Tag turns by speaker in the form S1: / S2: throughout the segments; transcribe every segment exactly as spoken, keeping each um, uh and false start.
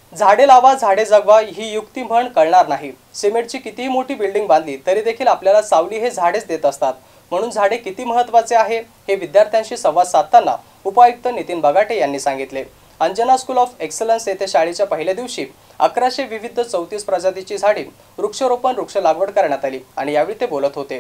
S1: झाडे लावा झाडे जगवा ही युक्ती म्हण कळणार नाही। सिमेंटची कितीही मोठी बिल्डिंग बांधली तरी देखील आपल्याला सावली हे झाडेच देत असतात। म्हणून झाडे किती महत्त्वाचे आहे हे विद्यार्थ्यांशी संवाद साधताना उपायुक्त नितीन बगाटे यांनी सांगितले। अंजना स्कूल ऑफ एक्सलन्स येथे शाळेच्या पहिल्या दिवशी अकराशे विविध चौतीस प्रजातीची झाडे वृक्षारोपण वृक्ष लागवड करण्यात आली आणि यावेळी ते बोलत होते।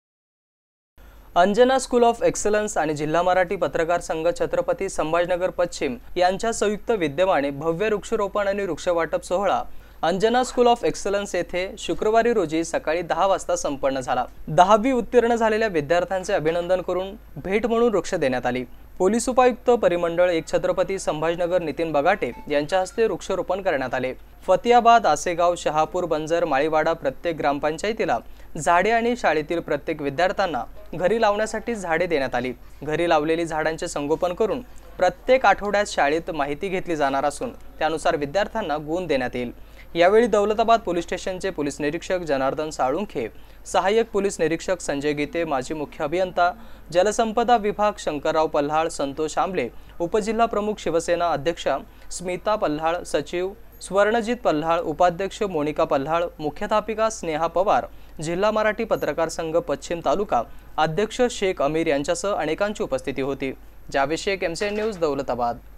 S1: अंजना स्कूल ऑफ एक्सलन्स आणि जिल्हा मराठी पत्रकार संघ छत्रपती संभाजीनगर पश्चिम यांच्या संयुक्त विद्यमाने भव्य वृक्षारोपण आणि वृक्षवाटप सोहळा अंजना स्कूल ऑफ एक्सलन्स येथे शुक्रवारी रोजी सकाळी दहा वाजता संपन्न झाला। दहावी उत्तीर्ण झालेल्या विद्यार्थ्यांचे अभिनंदन करून भेट म्हणून वृक्ष देण्यात आली। पोलीस उपायुक्त परिमंडळ एक छत्रपती संभाजीनगर नितीन बगाटे यांच्या हस्ते वृक्षारोपण करण्यात आले। फतियाबाद, आसेगाव, शहापूर, बंजर, माळीवाडा प्रत्येक ग्रामपंचायतीला झाडे आणि शाळेतील प्रत्येक विद्यार्थ्यांना घरी लावण्यासाठी झाडे देण्यात आली। घरी लावलेली झाडांचे संगोपन करून प्रत्येक आठवड्यात शाळेत माहिती घेतली जाणार असून त्यानुसार विद्यार्थ्यांना गुण देण्यात येईल। यावेळी दौलताबाद पोलीस स्टेशनचे पोलीस निरीक्षक जनार्दन साळुंखे, सहाय्यक पोलीस निरीक्षक संजय गीते, माजी मुख्य अभियंता जलसंपदा विभाग शंकरराव पल्हाळ, संतोष आंबले, उपजिल्हा प्रमुख शिवसेना अध्यक्षा स्मिता पल्हाळ, सचिव स्वर्णजित पल्हाळ, उपाध्यक्ष मोनिका पल्हाळ, मुख्याध्यापिका स्नेहा पवार, जिल्हा मराठी पत्रकार संघ पश्चिम तालुका अध्यक्ष शेख अमीर यांच्यासह अनेकांची उपस्थिती होती। Javed Shaikh, MCN news, Daulatabad.